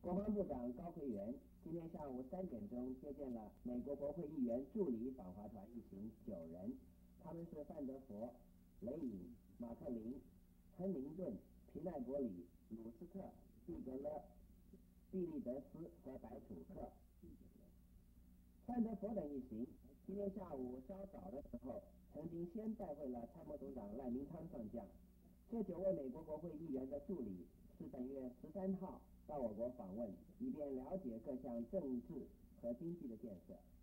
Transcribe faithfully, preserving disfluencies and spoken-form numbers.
国防部长高奎元今天下午三点钟接见了美国国会议员助理访华团一行九人，他们是范德佛、雷隐、马克林、亨林顿、皮奈伯里、鲁斯特、毕格勒、毕利德斯和白楚克。范德佛等一行今天下午稍早的时候，曾经先拜会了参谋总长赖明昌上将。这九位美国国会议员的助理是本月十三号到我国访问，以便了解各项政治和经济的建设。